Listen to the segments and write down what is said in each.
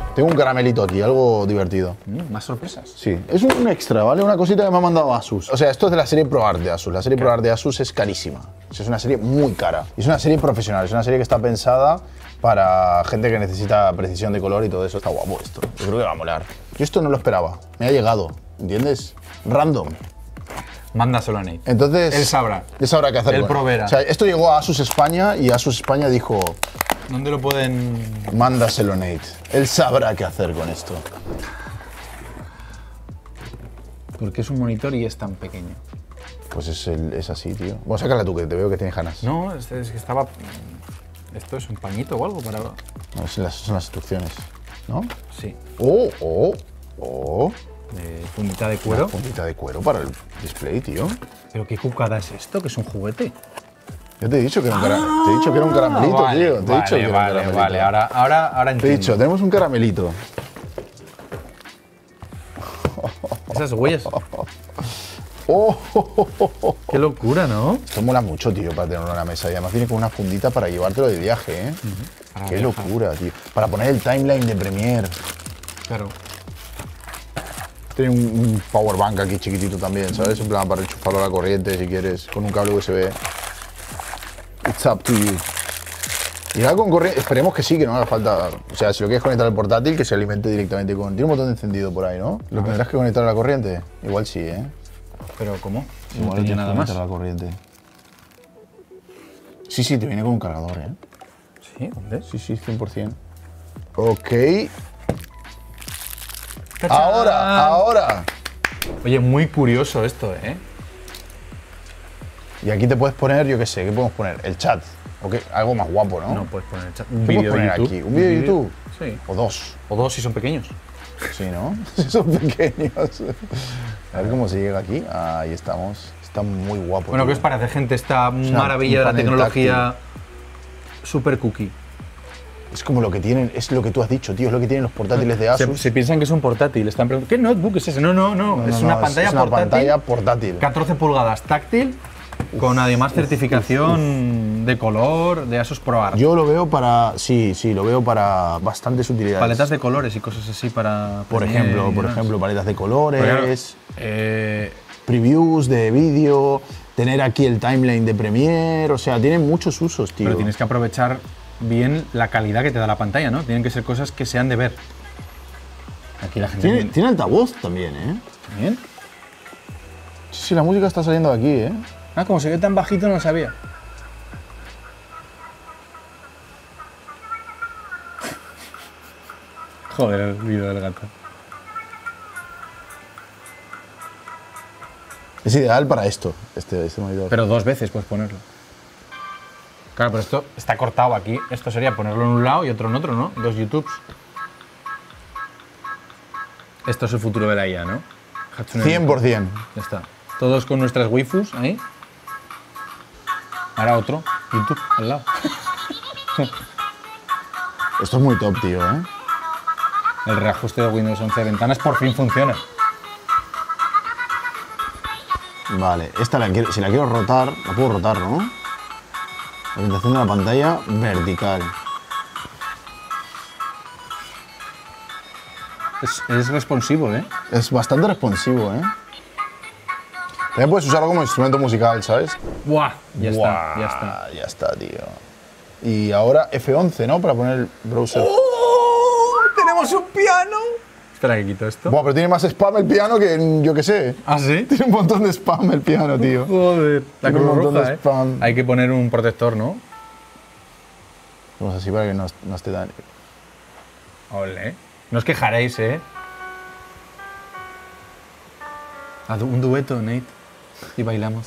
Tengo un caramelito aquí, algo divertido. ¿Más sorpresas? Sí, es un extra, ¿vale? Una cosita que me ha mandado Asus. O sea, esto es de la serie ProArt de Asus. La serie ProArt de Asus es carísima. O sea, es una serie muy cara. Es una serie profesional, es una serie que está pensada para gente que necesita precisión de color y todo eso. Está guapo esto. Yo creo que va a molar. Yo esto no lo esperaba. Me ha llegado, ¿entiendes? Random. Mándaselo a Nate. Entonces... Él sabrá. Él sabrá qué hacer Él con él. proveerá. O sea, esto llegó a Asus España y Asus España dijo... ¿Dónde lo pueden...? Mándaselo, Nate. Él sabrá qué hacer con esto. ¿Por qué es un monitor y es tan pequeño? Pues es así, tío. Bueno, sácala tú, que te veo que tienes ganas. No, es que estaba... ¿Esto es un pañito o algo para...? No, son las instrucciones, ¿no? Sí. Oh. De fundita de cuero. Una puntita de cuero para el display, tío. ¿Pero qué cucada es esto? ¿Que es un juguete? Yo te he dicho que era un, te he dicho que era un caramelito, Vale, tío. Te he dicho que era un caramelito. Vale, ahora Te he entiendo. dicho, tenemos un caramelito. Esas huellas. Oh. Qué locura, ¿no? Esto mola mucho, tío, para tenerlo en la mesa. Y además viene con una fundita para llevártelo de viaje, ¿eh? Para Qué viajar. locura, tío. Para poner el timeline de Premiere. Claro. Tiene un power bank aquí chiquitito también, ¿sabes? En plan, para enchufarlo a la corriente si quieres, con un cable USB. It's up to you. Y ahora con corriente, esperemos que sí, que no haga falta. O sea, si lo quieres conectar al portátil, que se alimente directamente con. Tiene un botón de encendido por ahí, ¿no? ¿Lo tendrás que conectar a la corriente? Igual sí, ¿eh? ¿Pero cómo? Si Igual no tenía tienes nada que más. conectar a la corriente. Sí, te viene con un cargador, ¿eh? ¿Sí? ¿Dónde? Sí, 100%. Ok. ¡Tachán! Ahora. Oye, muy curioso esto, ¿eh? Y aquí te puedes poner, yo qué sé, ¿qué podemos poner? El chat. ¿O qué? Algo más guapo, ¿no? No puedes poner el chat. Un ¿Qué vídeo puedes de poner YouTube. aquí? ¿Un vídeo de YouTube? Sí. O dos. O dos si son pequeños. Sí, ¿no? Son pequeños. A ver cómo se llega aquí. Ahí estamos. Está muy guapo. Bueno, ¿qué tío. os parece, gente? Esta una- maravilla de un la panel tecnología super cookie. Es como lo que tienen, es lo que tú has dicho, tío. Es lo que tienen los portátiles de Asus. Se piensan que es un portátil. Están preguntando, ¿qué notebook es ese? No, es una pantalla es una portátil. pantalla portátil. 14 pulgadas táctil, con además certificación de color de Asus ProArt. Yo lo veo para. Sí, lo veo para bastantes utilidades. Paletas de colores y cosas así para... Por Premiere y ejemplo, demás. paletas de Pero colores, claro, previews de vídeo, tener aquí el timeline de Premiere, o sea, tiene muchos usos, tío. pero tienes que aprovechar bien la calidad que te da la pantalla, ¿no? Tienen que ser cosas que sean de ver. Aquí la gente... Tiene altavoz también, ¿eh? ¿Bien? Sí, la música está saliendo de aquí, ¿eh? Ah, como se ve tan bajito no lo sabía. Joder, el vídeo del gato. Es ideal para esto, este monitor. Pero dos veces puedes ponerlo. Claro, pero esto está cortado aquí. Esto sería ponerlo en un lado y otro en otro, ¿no? Dos YouTubes. Esto es el futuro de la IA, ¿no? Hatsune Miku. 100%. Ya está. Todos con nuestras waifus ahí. Ahora otro, YouTube, al lado. Esto es muy top, tío, ¿eh? El reajuste de Windows 11 de ventanas por fin funciona. Vale, esta si la quiero rotar, la puedo rotar, ¿no? Orientación de la pantalla vertical. Es responsivo, ¿eh? Es bastante responsivo, ¿eh? También puedes usarlo como instrumento musical, ¿sabes? ¡Buah! Ya Buah, está, ya está. Ya está, tío. Y ahora F11, ¿no? Para poner el browser. ¡Oh! ¡Tenemos un piano! Espera que quito esto. Buah, pero tiene más spam el piano que yo qué sé. ¿Ah, sí? Tiene un montón de spam el piano, tío. Joder. La Tiene un Cruz montón de Roja, ¿eh? spam. Hay que poner un protector, ¿no? Vamos así para que no esté tan... Ole. No os quejaréis, ¿eh? Haz un dueto, Nate. Y bailamos.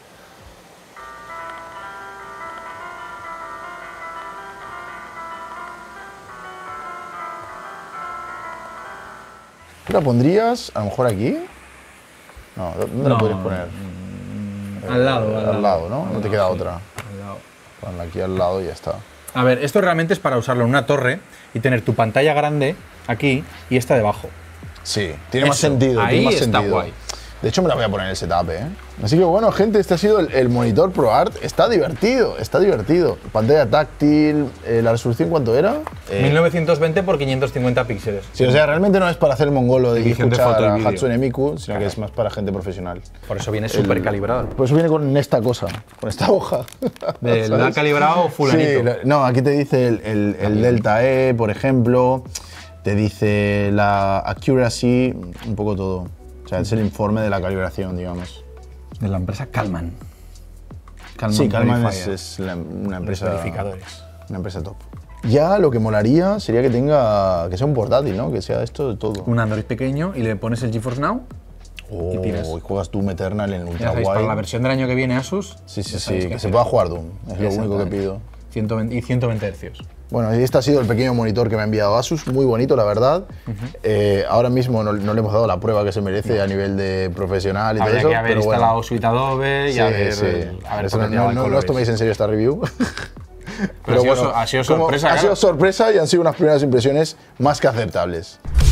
¿Tú la pondrías a lo mejor aquí? No, ¿dónde la No, podrías poner? Al lado, Al lado, ¿no? Al No te lado, queda sí. otra. Al lado. Ponla aquí al lado y ya está. A ver, esto realmente es para usarlo en una torre y tener tu pantalla grande aquí y esta debajo. Sí, tiene más Eso, sentido. ahí tiene más está sentido. guay. De hecho, me la voy a poner en el setup, ¿eh? Así que bueno, gente, este ha sido el monitor ProArt. Está divertido, está divertido. Pantalla táctil, ¿la resolución cuánto era? 1920 por 550 píxeles. Sí, o sea, realmente no es para hacer el mongolo de Edición de escuchar foto y a vídeo. Hatsune Miku, sino que es más para gente profesional. Por eso viene súper calibrado. Por eso viene con esta cosa, con esta hoja. Lo ha calibrado fulanito. Sí, no, aquí te dice el Delta E, por ejemplo, te dice la accuracy, un poco todo. O sea, es el informe de la calibración, digamos. De la empresa Calman. Sí, Calman Verifier. es una Los empresa, verificadores. una empresa top. Ya lo que molaría sería que que sea un portátil, ¿no? Que sea esto de todo. Un Android pequeño y le pones el GeForce Now. Y tiras. y juegas Doom Eternal en Ya ultra sabéis, para la wide. versión del año que viene Asus. Sí, sí, ya sí, sabéis que se hacer. pueda jugar Doom. Es lo único que Exactamente. pido. 120 Hz. Bueno, y este ha sido el pequeño monitor que me ha enviado Asus, muy bonito la verdad. Ahora mismo no le hemos dado la prueba que se merece a nivel de profesional y todo Habría eso. que haber pero instalado bueno, Suite Adobe y sí, haber, sí. haber Eso potenciado el no os colores. toméis en serio esta review. Pero ha sido sorpresa, Ha claro. sido sorpresa y han sido unas primeras impresiones más que aceptables.